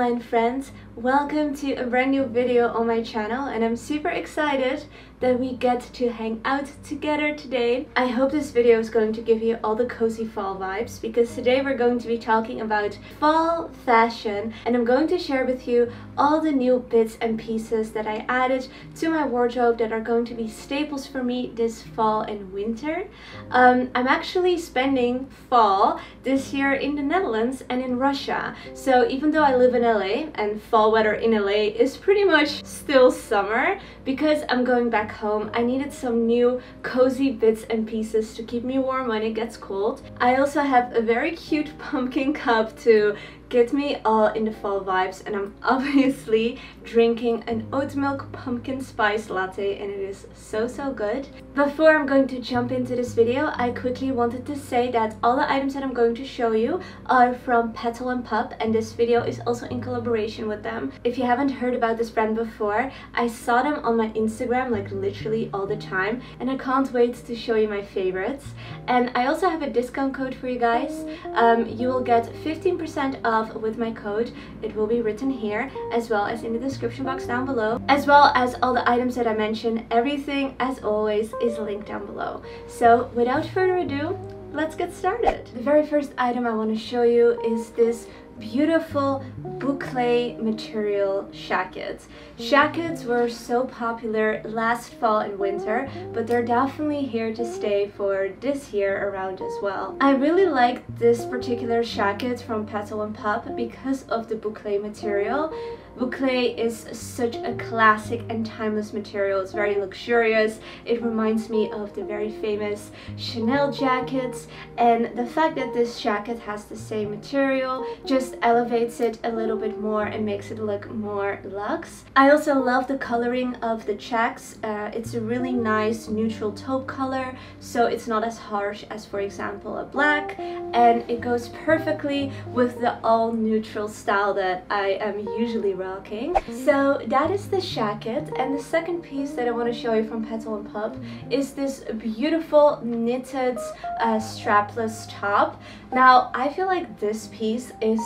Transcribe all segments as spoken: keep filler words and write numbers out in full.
online friends, welcome to a brand new video on my channel, and I'm super excited that we get to hang out together today. I hope this video is going to give you all the cozy fall vibes, because today we're going to be talking about fall fashion, and I'm going to share with you all the new bits and pieces that I added to my wardrobe that are going to be staples for me this fall and winter. Um, I'm actually spending fall this year in the Netherlands and in Russia, so even though I live in L A and fall weather in L A is pretty much still summer, because I'm going back home, I needed some new cozy bits and pieces to keep me warm when it gets cold. I also have a very cute pumpkin cup to get me all in the fall vibes, and I'm obviously drinking an oat milk pumpkin spice latte, and it is so so good. Before I'm going to jump into this video, I quickly wanted to say that all the items that I'm going to show you are from Petal and Pup, and this video is also in collaboration with them. If you haven't heard about this brand before, I saw them on my Instagram like literally all the time, and I can't wait to show you my favorites. And I also have a discount code for you guys. Um, you will get fifteen percent off with my code. It will be written here as well as in the description box down below, as well as all the items that I mentioned. Everything, as always, is linked down below. So without further ado, let's get started. The very first item I want to show you is this beautiful boucle material shacket. Shackets were so popular last fall and winter, but they're definitely here to stay for this year around as well. I really like this particular shacket from Petal and Pup because of the boucle material. Boucle is such a classic and timeless material. It's very luxurious. It reminds me of the very famous Chanel jackets, and the fact that this jacket has the same material just elevates it a little bit more and makes it look more luxe. I also love the coloring of the checks. Uh, it's a really nice neutral taupe color, so it's not as harsh as, for example, a black, and it goes perfectly with the all neutral style that I am usually rocking. So that is the jacket, and the second piece that I want to show you from Petal and Pup is this beautiful knitted uh, strapless top. Now I feel like this piece is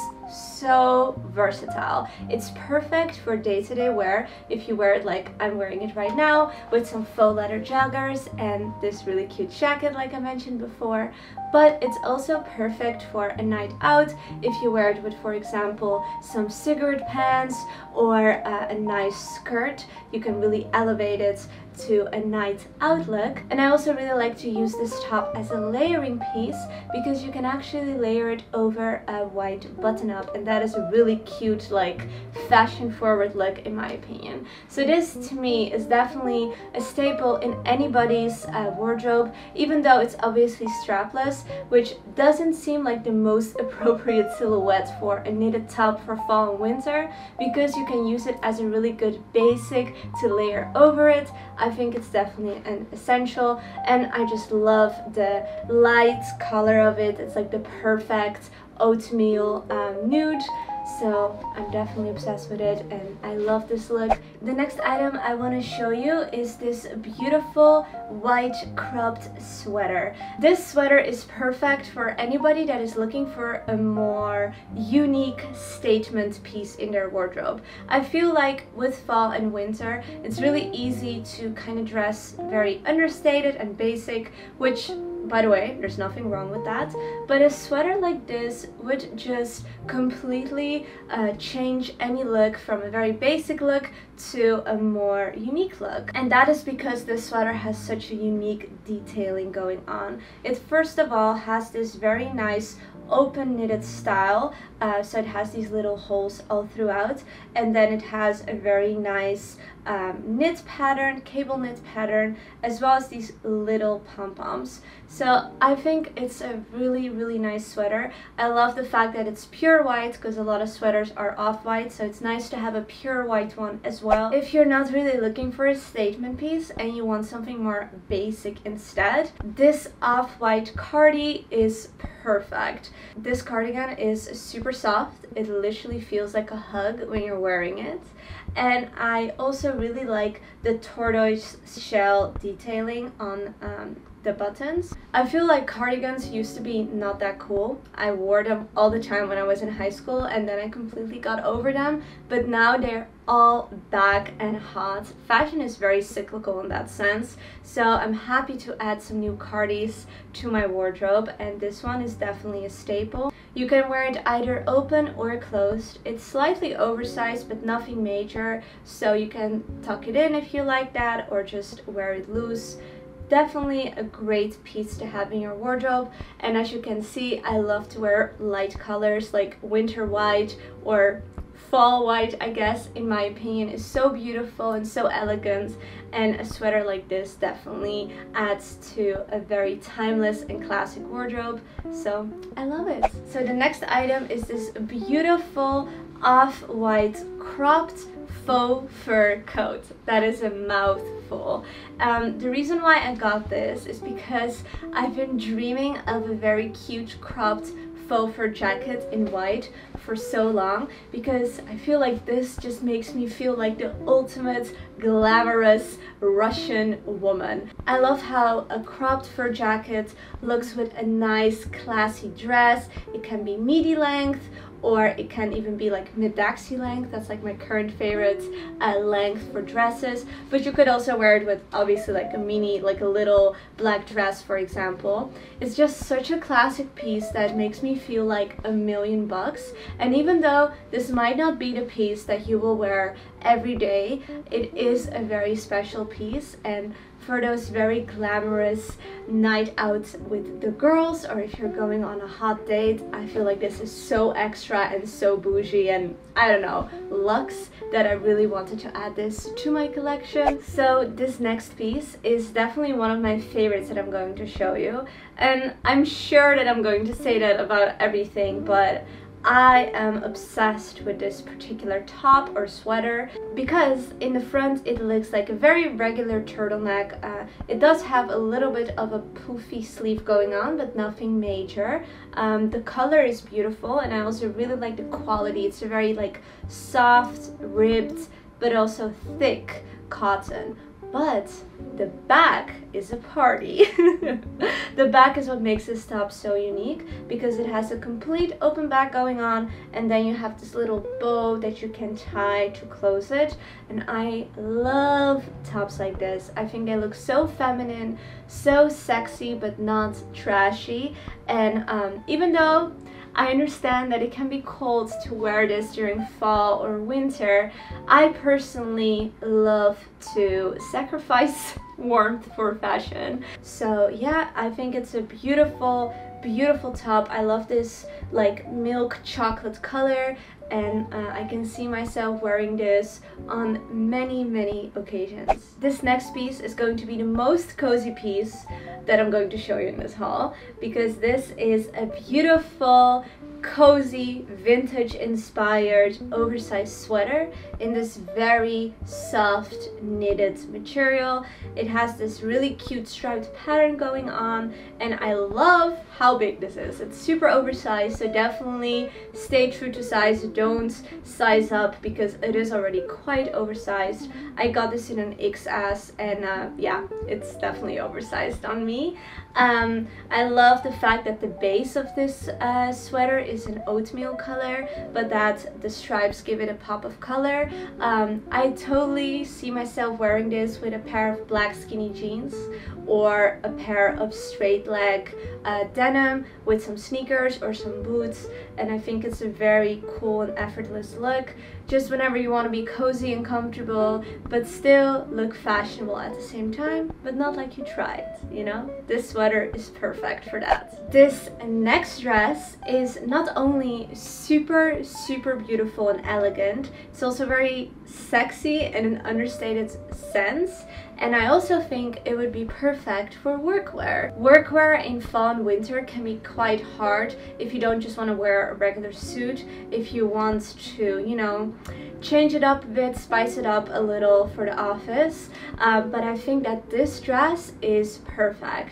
so versatile. It's perfect for day-to-day wear if you wear it like I'm wearing it right now, with some faux leather joggers and this really cute jacket like I mentioned before. But it's also perfect for a night out if you wear it with, for example, some cigarette pants or uh, a nice skirt. You can really elevate it to a night out look. And I also really like to use this top as a layering piece, because you can actually layer it over a white button-up, and that is a really cute, like, fashion forward look in my opinion. So this to me is definitely a staple in anybody's uh, wardrobe, even though it's obviously strapless, which doesn't seem like the most appropriate silhouette for a knitted top for fall and winter, because you can use it as a really good basic to layer over it. I think it's definitely an essential, and I just love the light color of it. It's like the perfect oatmeal um, nude, so I'm definitely obsessed with it and I love this look. The next item I want to show you is this beautiful white cropped sweater. This sweater is perfect for anybody that is looking for a more unique statement piece in their wardrobe. I feel like with fall and winter it's really easy to kind of dress very understated and basic, which, by the way, there's nothing wrong with that, but a sweater like this would just completely uh, change any look from a very basic look to a more unique look. And that is because this sweater has such a unique detailing going on. It first of all has this very nice open knitted style, uh, so it has these little holes all throughout, and then it has a very nice um, knit pattern, cable knit pattern, as well as these little pom-poms. So I think it's a really really nice sweater. I love the fact that it's pure white, because a lot of sweaters are off-white, so it's nice to have a pure white one as well. If you're not really looking for a statement piece and you want something more basic instead, this off-white cardi is perfect perfect. This cardigan is super soft. It literally feels like a hug when you're wearing it. And I also really like the tortoise shell detailing on um, the buttons. I feel like cardigans used to be not that cool. I wore them all the time when I was in high school, and then I completely got over them, but now they're all back and hot. Fashion is very cyclical in that sense, so I'm happy to add some new cardis to my wardrobe, and this one is definitely a staple. You can wear it either open or closed. It's slightly oversized but nothing major, so you can tuck it in if you like that, or just wear it loose. Definitely a great piece to have in your wardrobe. And as you can see, I love to wear light colors like winter white or fall white, I guess, in my opinion, is so beautiful and so elegant, and a sweater like this definitely adds to a very timeless and classic wardrobe, so I love it. So the next item is this beautiful off-white cropped faux fur coat. That is a mouthful. Um, the reason why I got this is because I've been dreaming of a very cute cropped faux fur jacket in white for so long, because I feel like this just makes me feel like the ultimate glamorous Russian woman. I love how a cropped fur jacket looks with a nice classy dress. It can be midi length, or it can even be like mid-daxi length. That's like my current favorite uh, length for dresses, but you could also wear it with obviously like a mini, like a little black dress, for example. It's just such a classic piece that makes me feel like a million bucks. And even though this might not be the piece that you will wear every day, it is a very special piece, and for those very glamorous night outs with the girls, or if you're going on a hot date, I feel like this is so extra and so bougie and, I don't know, luxe, that I really wanted to add this to my collection. So this next piece is definitely one of my favorites that I'm going to show you, and I'm sure that I'm going to say that about everything, but I am obsessed with this particular top or sweater because in the front it looks like a very regular turtleneck. Uh, it does have a little bit of a poofy sleeve going on, but nothing major. Um, the color is beautiful, and I also really like the quality. It's a very like soft, ribbed, but also thick cotton. But the back is a party. The back is what makes this top so unique, because it has a complete open back going on, and then you have this little bow that you can tie to close it. And I love tops like this. I think they look so feminine, so sexy, but not trashy. And um, even though I understand that it can be cold to wear this during fall or winter, I personally love to sacrifice warmth for fashion. So yeah, I think it's a beautiful, beautiful top. I love this like milk chocolate color, and uh, I can see myself wearing this on many, many occasions. This next piece is going to be the most cozy piece that I'm going to show you in this haul, because this is a beautiful, cozy, vintage inspired oversized sweater in this very soft knitted material. It has this really cute striped pattern going on, and I love how big this is. It's super oversized, so definitely stay true to size. Don't size up because it is already quite oversized. I got this in an X S, and uh, yeah, it's definitely oversized on me. Um, I love the fact that the base of this uh, sweater is an oatmeal color, but that the stripes give it a pop of color. Um, I totally see myself wearing this with a pair of black skinny jeans or a pair of straight leg uh, denim with some sneakers or some boots, and I think it's a very cool and effortless look, just whenever you want to be cozy and comfortable but still look fashionable at the same time, but not like you tried, you know? This sweater is perfect for that. This next dress is not only super super beautiful and elegant, it's also very sexy in an understated sense, and I also think it would be perfect for workwear. Workwear in fall and winter can be quite hard if you don't just want to wear a regular suit, if you want to, you know, change it up a bit, spice it up a little for the office, uh, but I think that this dress is perfect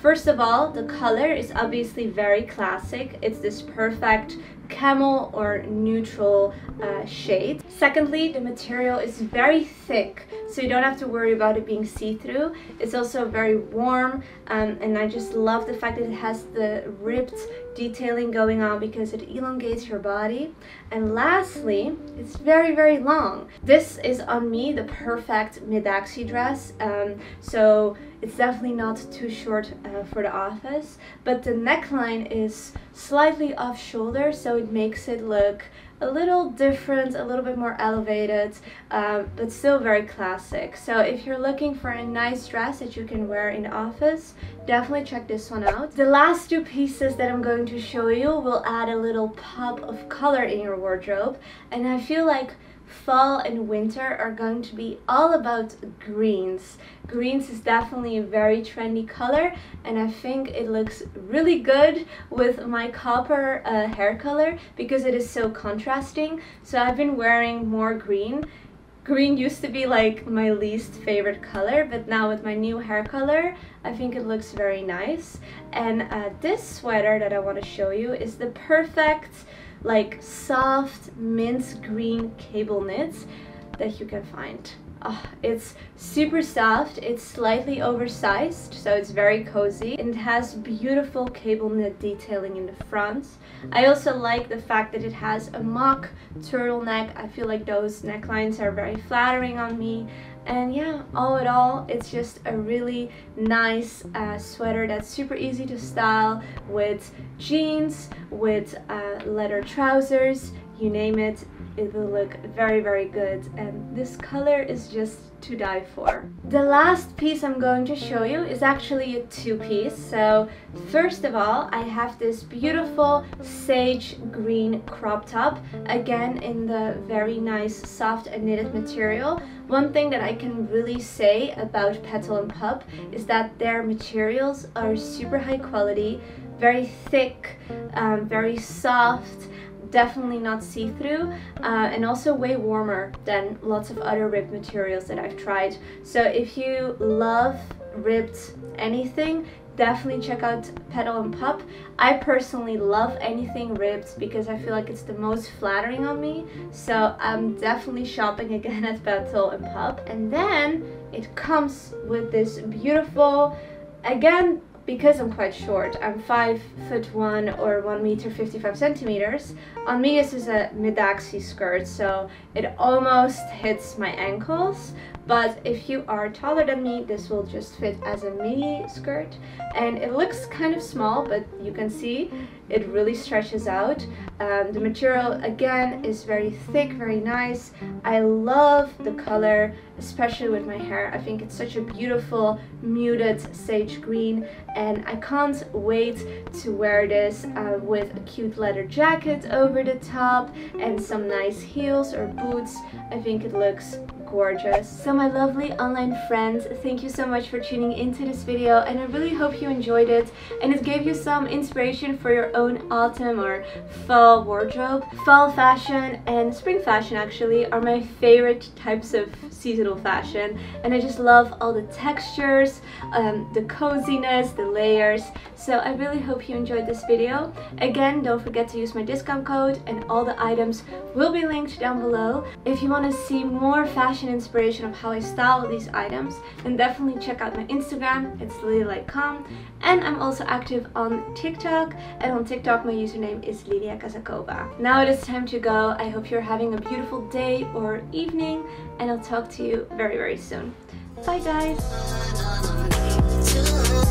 First of all, the color is obviously very classic. It's this perfect camel or neutral uh, shade. Secondly, the material is very thick, so you don't have to worry about it being see-through. It's also very warm, um, and I just love the fact that it has the ribbed detailing going on because it elongates your body. And lastly, it's very very long. This is on me the perfect mid-axi dress, um, so it's definitely not too short uh, for the office, but the neckline is slightly off shoulder, so it makes it look a little different, a little bit more elevated, uh, but still very classic. So if you're looking for a nice dress that you can wear in the office, definitely check this one out. The last two pieces that I'm going to show you will add a little pop of color in your wardrobe, and I feel like fall and winter are going to be all about greens. Greens is definitely a very trendy color, and I think it looks really good with my copper uh, hair color because it is so contrasting. So I've been wearing more green. Green used to be like my least favorite color, but now with my new hair color, I think it looks very nice. And uh, this sweater that I want to show you is the perfect like soft mint green cable knits that you can find. Oh, it's super soft, it's slightly oversized, so it's very cozy, and it has beautiful cable knit detailing in the front. I also like the fact that it has a mock turtleneck. I feel like those necklines are very flattering on me. And yeah, all in all, it's just a really nice uh, sweater that's super easy to style with jeans, with uh, leather trousers, you name it, it will look very very good, and this color is just to die for. The last piece I'm going to show you is actually a two-piece. So first of all, I have this beautiful sage green crop top, again in the very nice soft and knitted material. One thing that I can really say about Petal and Pup is that their materials are super high quality, very thick, um, very soft, definitely not see-through, uh, and also way warmer than lots of other ribbed materials that I've tried. So if you love ribbed anything, definitely check out Petal and Pup. I personally love anything ribbed because I feel like it's the most flattering on me, so I'm definitely shopping again at Petal and Pup. And then it comes with this beautiful, again, because I'm quite short, I'm five foot one or one meter fifty-five centimeters. On me this is a mid-axi skirt, so it almost hits my ankles. But if you are taller than me, this will just fit as a mini skirt. And it looks kind of small, but you can see it really stretches out. Um, the material, again, is very thick, very nice. I love the color, especially with my hair. I think it's such a beautiful muted sage green, and I can't wait to wear this uh, with a cute leather jacket over the top and some nice heels or boots. I think it looks gorgeous. So my lovely online friends, thank you so much for tuning into this video, and I really hope you enjoyed it and it gave you some inspiration for your own autumn or fall wardrobe. Fall fashion and spring fashion actually are my favorite types of seasonal fashion, and I just love all the textures, um, the coziness, the layers. So I really hope you enjoyed this video. Again, don't forget to use my discount code, and all the items will be linked down below. If you want to see more fashion inspiration of how I style these items, then definitely check out my Instagram, it's lilia dot com, and I'm also active on TikTok, and on TikTok my username is Lilia Kazakova. Now it is time to go. I hope you're having a beautiful day or evening, and I'll talk to you very very soon. Bye guys!